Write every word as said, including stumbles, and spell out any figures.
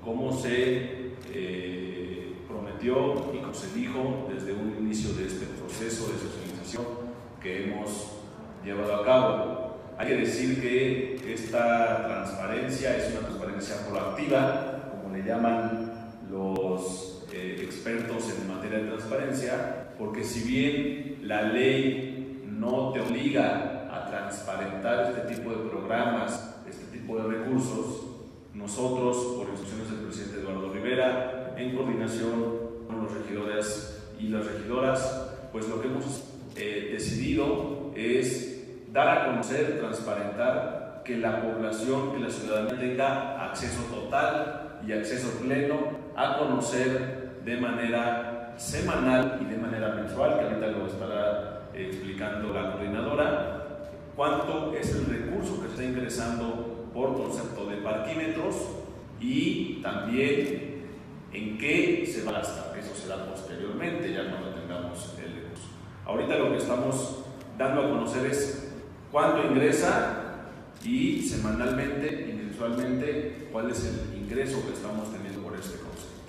como se eh, prometió y como se dijo desde un inicio de este proceso de socialización que hemos llevado a cabo. Hay que decir que esta transparencia es una transparencia proactiva, como le llaman los eh, expertos en materia de transparencia, porque si bien la ley no te obliga a transparentar este tipo de programas, este tipo de recursos, nosotros, por instrucciones del presidente Eduardo Rivera, en coordinación con los regidores y las regidoras, pues lo que hemos eh, decidido es dar a conocer, transparentar, que la población, que la ciudadanía tenga acceso total y acceso pleno a conocer de manera semanal y de manera mensual, que ahorita lo estará eh, explicando la coordinadora, cuánto es el recurso que se está ingresando por concepto de parquímetros y también en qué se va a gastar. Eso será posteriormente, ya cuando tengamos el recurso. Ahorita lo que estamos dando a conocer es cuánto ingresa y semanalmente y mensualmente cuál es el ingreso que estamos teniendo por este concepto.